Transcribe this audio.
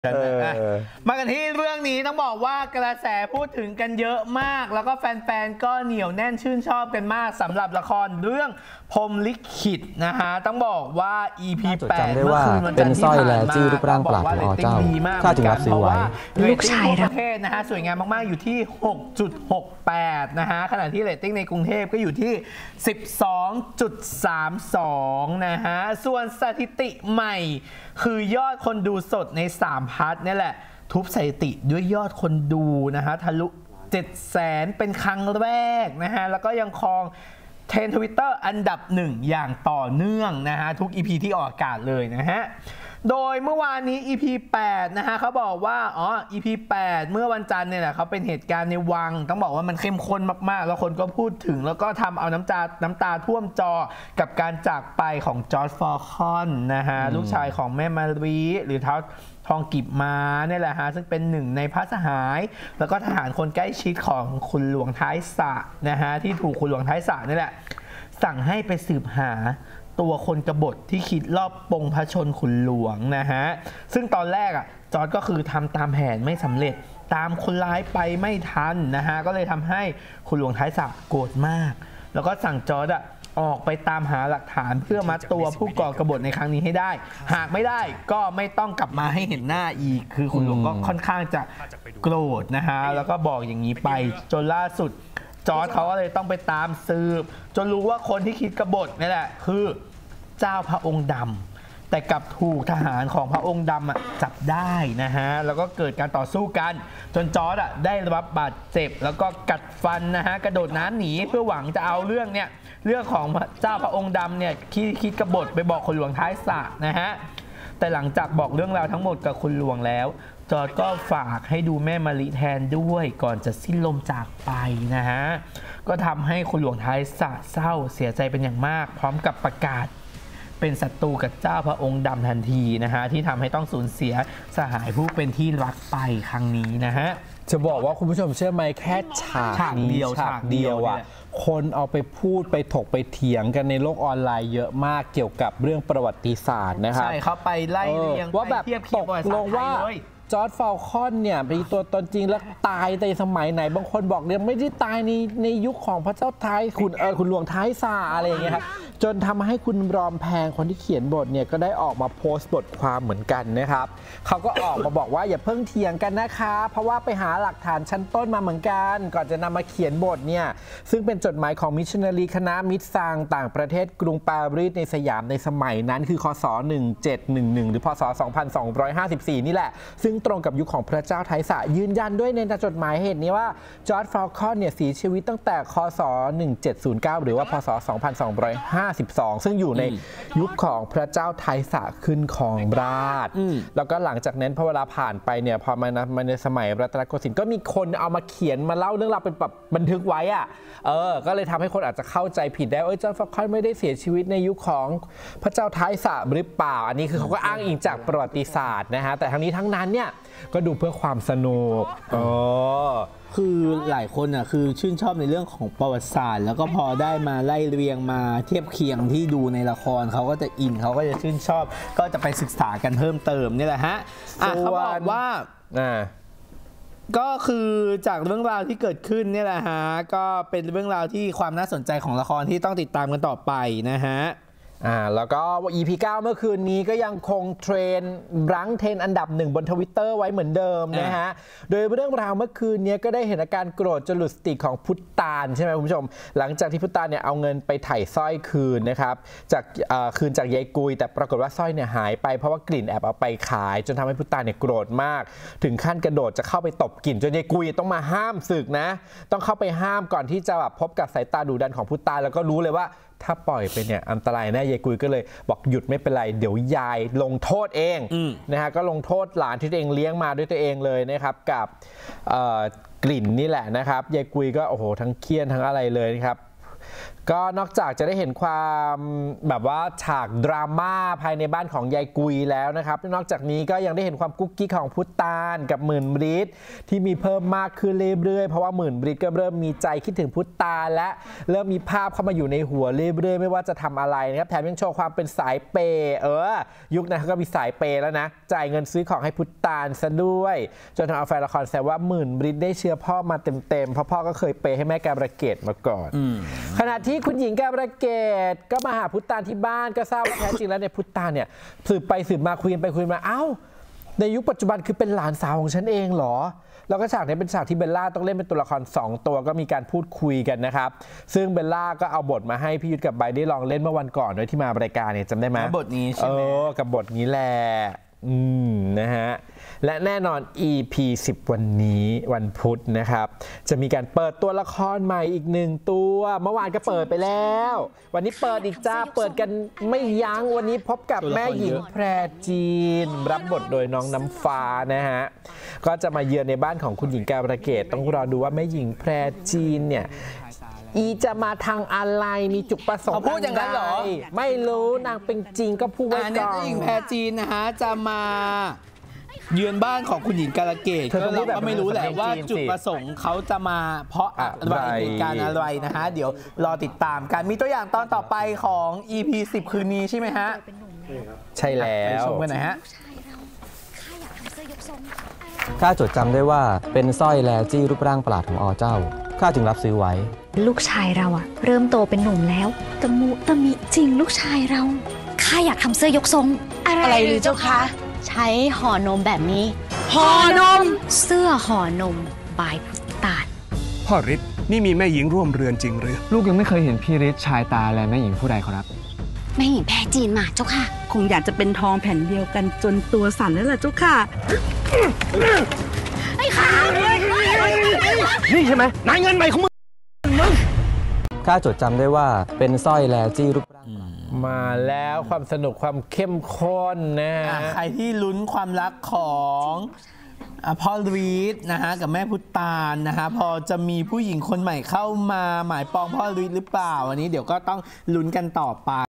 มากันที่เรื่องนี้ต้องบอกว่ากระแสพูดถึงกันเยอะมากแล้วก็แฟนๆก็เหนียวแน่นชื่นชอบกันมากสำหรับละครเรื่องพรหมลิขิตนะฮะต้องบอกว่า EP 8 เมื่อคืนวันจันทร์ที่ผ่านมาบอกว่าเรตติ้งดีมากเพราะว่าเรตติ้งทั่วประเทศนะฮะสวยงามมากๆอยู่ที่ 6.68 นะฮะขณะที่เรตติ้งในกรุงเทพก็อยู่ที่ 12.32 นะฮะส่วนสถิติใหม่คือยอดคนดูสดใน3 พาร์ทนี่แหละทุบสถิติด้วยยอดคนดูนะฮะทะลุ 700,000 เป็นครั้งแรกนะฮะแล้วก็ยังครองเทรนด์ Twitter อันดับ1อย่างต่อเนื่องนะฮะทุก EP ที่ออกอากาศเลยนะฮะโดยเมื่อวานนี้ EP 8 นะฮะเขาบอกว่าEP 8 เมื่อวันจันทร์เนี่ยแหละเขาเป็นเหตุการณ์ในวังต้องบอกว่ามันเข้มข้นมากๆแล้วคนก็พูดถึงแล้วก็ทำเอาน้ำตาท่วมจอกับการจากไปของจอร์จ ฟอลคอนนะฮะลูกชายของแม่มารีหรือทองกิบม้าเนี่ยแหละฮะซึ่งเป็นหนึ่งในพระสหายแล้วก็ทหารคนใกล้ชิดของคุณหลวงท้ายสระนะฮะที่ถูกคุณหลวงท้ายสระนี่แหละสั่งให้ไปสืบหาตัวคนกบฏที่คิดรอบปงพระชนขุนหลวงนะฮะซึ่งตอนแรกจอร์จก็คือทำตามแผนไม่สำเร็จตามคนร้ายไปไม่ทันนะฮะก็เลยทำให้คุณหลวงท้ายสระโกรธมากแล้วก็สั่งจอร์จออกไปตามหาหลักฐานเพื่อมัดตัวผู้ก่อกบฏในครั้งนี้ให้ได้หากไม่ได้ก็ไม่ต้องกลับมาให้เห็นหน้าอีกคือคุณหลวงก็ค่อนข้างจะโกรธนะฮะแล้วก็บอกอย่างนี้ไปจนล่าสุดจอร์จเขาก็เลยต้องไปตามสืบจนรู้ว่าคนที่คิดกบฏนี่แหละคือเจ้าพระองค์ดำแต่กลับถูกทหารของพระองค์ดำจับได้นะฮะแล้วก็เกิดการต่อสู้กันจนจอร์จได้รับบาดเจ็บแล้วก็กัดฟันนะฮะกระโดดน้ำหนีเพื่อหวังจะเอาเรื่องของเจ้าพระองค์ดำเนี่ยคิดกบฏไปบอกคุณหลวงท้ายสระนะฮะแต่หลังจากบอกเรื่องราวทั้งหมดกับคุณหลวงแล้วจอร์จก็ฝากให้ดูแม่มะลิแทนด้วยก่อนจะสิ้นลมจากไปนะฮะก็ทำให้คุณหลวงท้ายสระเศร้าเสียใจเป็นอย่างมากพร้อมกับประกาศเป็นศัตรูกับเจ้าพระองค์ดำทันทีนะฮะที่ทำให้ต้องสูญเสียสหายผู้เป็นที่รักไปครั้งนี้นะฮะจะบอกว่าคุณผู้ชมเชื่อไหมแค่ฉากเดียวคนเอาไปพูดไปถกไปเถียงกันในโลกออนไลน์เยอะมากเกี่ยวกับเรื่องประวัติศาสตร์นะครับใช่เขาไปไล่เรียงว่าแบบตกลงว่าจอร์จ ฟอลคอนเนี่ยเป็นตัวตนจริงแล้วตายในสมัยไหนบางคนบอกเนี่ยไม่ได้ตายในยุคของพระเจ้าท้ายคุณหลวงท้ายสระอะไรอย่างเงี้ยครับจนทำให้คุณรอมแพงคนที่เขียนบทเนี่ยก็ได้ออกมาโพสต์บทความเหมือนกันนะครับเขาก็ออกมาบอกว่าอย่าเพิ่งเถียงกันนะคะเพราะว่าไปหาหลักฐานชั้นต้นมาเหมือนกันก่อนจะนำมาเขียนบทเนี่ยซึ่งเป็นจดหมายของมิชชันนารีคณะมิตรซางต่างประเทศกรุงปารีสในสยามในสมัยนั้นคือคศ1711หรือพศ2254นี่แหละซึ่งตรงกับยุคของพระเจ้าไทยสระยืนยันด้วยในจดหมายเหตุนี้ว่าจอร์จ ฟอลคอนเนี่ยเสียชีวิตตั้งแต่คศ1709หรือว่าพศ2252ซึ่งอยู่ในยุคของพระเจ้าไทยสระขึ้นครองราชย์แล้วก็หลังจากนั้นพอเวลาผ่านไปเนี่ยพอมาในสมัยรัตนโกสินทร์ก็มีคนเอามาเขียนมาเล่าเรื่องราวเป็นแบบบันทึกไว้ก็เลยทำให้คนอาจจะเข้าใจผิดได้จอร์จ ฟอลคอนไม่ได้เสียชีวิตในยุคของพระเจ้าไทยสระหรือเปล่าอันนี้คือเขาก็อ้างอิงจากประวัติศาสตร์นะฮะแต่ทั้งนี้ทั้งนั้นเนี่ยก็ดูเพื่อความสนุกคือหลายคนคือชื่นชอบในเรื่องของประวัติศาสตร์แล้วก็พอได้มาไล่เรียงมาเทียบเคียงที่ดูในละครเขาก็จะอินเขาก็จะชื่นชอบก็จะไปศึกษากันเพิ่มเติมนี่แหละฮะเขาบอกว่าก็คือจากเรื่องราวที่เกิดขึ้นนี่แหละฮะก็เป็นเรื่องราวที่ความน่าสนใจของละครที่ต้องติดตามกันต่อไปนะฮะแล้วก็ EP 9 เมื่อคืนนี้ก็ยังคงเทรนรั้งเทรนอันดับ1บน Twitter ไว้เหมือนเดิมนะฮะโดยเรื่องราวเมื่อคืนนี้ก็ได้เห็นอาการโกรธจนหลุดสติของพุทธานใช่ไหมคุณผู้ชมหลังจากที่พุทธานเนี่ยเอาเงินไปไถ่สร้อยคืนนะครับจากคืนจากยายกุยแต่ปรากฏว่าสร้อยเนี่ยหายไปเพราะว่ากลิ่นแอบเอาไปขายจนทำให้พุทธานเนี่ยโกรธมากถึงขั้นกระโดดจะเข้าไปตบกลิ่นจนยายกุยต้องมาห้ามศึกนะต้องเข้าไปห้ามก่อนที่จะแบบพบกับสายตาดุดันของพุทธานแล้วก็รู้เลยว่าถ้าปล่อยไปเนี่ยอันตรายแน่ยายกุยก็เลยบอกหยุดไม่เป็นไรเดี๋ยวยายลงโทษเองนะฮะก็ลงโทษหลานที่ตัวเองเลี้ยงมาด้วยตัวเองเลยนะครับกับกลิ่นนี่แหละนะครับยายกุยก็โอ้โหทั้งเครียดทั้งอะไรเลยนะครับก็นอกจากจะได้เห็นความแบบว่าฉากดราม่าภายในบ้านของยายกุยแล้วนะครับนอกจากนี้ก็ยังได้เห็นความกุ๊กกิ๊กของพุทธานกับหมื่นบริตที่มีเพิ่มมากขึ้นเรื่อยๆเพราะว่าหมื่นบริตก็เริ่มมีใจคิดถึงพุทธานและเริ่มมีภาพเข้ามาอยู่ในหัวเรื่อยๆไม่ว่าจะทำอะไรนะครับแถมยังโชว์ความเป็นสายเปย์ยุคนั้นเขาก็มีสายเปย์แล้วนะจ่ายเงินซื้อของให้พุทธานซะด้วยจนทำเอาแฟนละครแซวว่าหมื่นบริตได้เชื้อพ่อมาเต็มๆเพราะพ่อก็เคยเปย์ให้แม่กาบระเกตมาก่อนขณะที่คุณหญิงกาบระเกตก็มาหาพุทธานที่บ้านก็ทราบว่าแท้จริงแล้วในพุทธานเนี่ยสืบไปสืบมาคุยกันไปคุยมาเอ้าในยุคปัจจุบันคือเป็นหลานสาวของฉันเองเหรอแล้วก็ฉากนี้เป็นฉากที่เบลล่าต้องเล่นเป็นตัวละคร2ตัวก็มีการพูดคุยกันนะครับซึ่งเบลล่าก็เอาบทมาให้พี่ยุทธกับไบร์ทได้ลองเล่นเมื่อวันก่อนโดยที่มารายการเนี่ยจำได้ไหมบทนี้ใช่ไหมกับบทนี้แหละนะฮะและแน่นอน EP 10 วันนี้วันพุธนะครับจะมีการเปิดตัวละครใหม่อีก1ตัวเมื่อวานก็เปิดไปแล้ววันนี้เปิดอีกจ้าเปิดกันไม่ยั้งวันนี้พบกับแม่หญิงแพรจีนรับบทโดยน้องน้ำฟ้านะฮะก็จะมาเยือนในบ้านของคุณหญิงกาบระเกตต้องรอดูว่าแม่หญิงแพรจีนเนี่ยจะมาทางอะไรมีจุดประสงค์เขาพูดอย่างนั้นเหรอไม่รู้นางเป็นจริงก็พูดไว้ก่อนหญิงแพรจีนนะฮะจะมาเยือนบ้านของคุณหญิงกาลเกตก็ไม่รู้แหละว่าจุดประสงค์เขาจะมาเพราะอะไรเหตุการณ์อะไรนะฮะเดี๋ยวรอติดตามกันมีตัวอย่างตอนต่อไปของ EP 10 คืนนี้ใช่ไหมฮะใช่แล้วชมกันหน่อยฮะข้าจดจำได้ว่าเป็นสร้อยแลจี้รูปร่างประหลาดของเจ้าข้าจึงรับซื้อไว้ลูกชายเราอะเริ่มโตเป็นหนุ่มแล้วตะมุตะมิจริงลูกชายเราข้าอยากทำเสื้อยกทรงอะไรหรือเจ้าคะใช้ห่อนมแบบนี้ห่อนมเสื้อห่อนมบายพุทธานพ่อฤทธิ์นี่มีแม่หญิงร่วมเรือนจริงหรือลูกยังไม่เคยเห็นพี่ฤทธิ์ชายตาและแม่หญิงผู้ใดขอรับแม่หญิงแพรจีนมาเจ้าค่ะคงอยากจะเป็นทองแผ่นเดียวกันจนตัวสั่นแล้วล่ะเจ้าค่ะไอ้ข้านี่ใช่ไหมนายเงินใหม่ของมึงข้าจดจำได้ว่าเป็นสร้อยแลจี้รูปร่างมาแล้วความสนุกความเข้มข้นนะใครที่ลุ้นความรักของพ่อฤทธิ์นะฮะกับแม่พุทธานนะฮะพอจะมีผู้หญิงคนใหม่เข้ามาหมายปองพ่อฤทธิ์หรือเปล่าอันนี้เดี๋ยวก็ต้องลุ้นกันต่อไป